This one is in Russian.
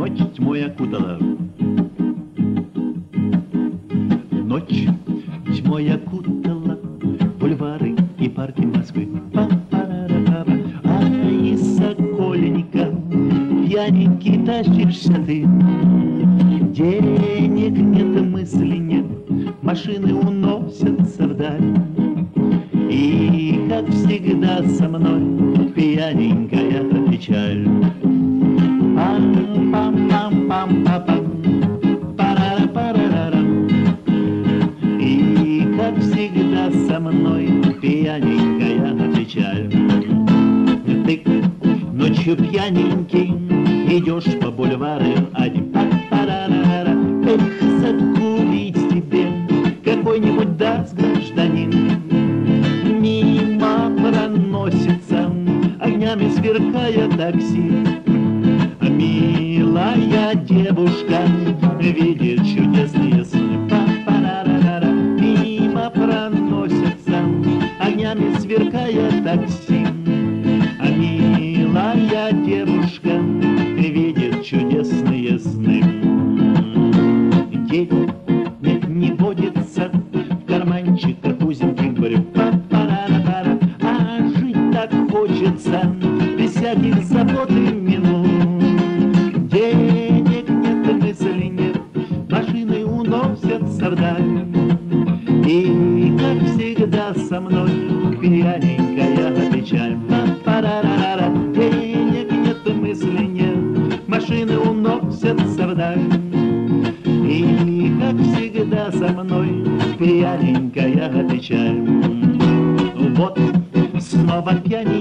Ночь тьмой окутала. Ночь тьмой окутала бульвары и парки Москвы. Па-па-ра-ра-ра. А из Сокольника пьяненький тащишься ты. Денег нет, мысли нет, машины уносятся вдаль. И, как всегда, со мной пьяненькая печаль. Пам-пам-пам-пам-пам, пара-пара-рам. И, как всегда, со мной пьяненькая печаль. Ты ночью пьяненький идешь по бульвару один. Па-пара-ра-ра. Эх, закурить тебе какой-нибудь даст гражданин. Мимо проносится, огнями сверкая такси. Милая девушка видит чудесные сны. Па-па-ра-ра-ра. Мимо проносится, огнями сверкая такси. Милая девушка видит чудесные сны. Денег не водится в карманчиках узеньких брюк. Па-па-ра-ра-ра. А жить так хочется без всяких забот и минут. Денег нет, мысли нет, машины уносятся вдаль. И, как всегда, со мной пьяненькая печаль. Па-па-ра-ра-ра. Денег нет, мысли нет, машины уносятся вдаль. И, как всегда, со мной пьяненькая печаль. Вот снова пьяненькая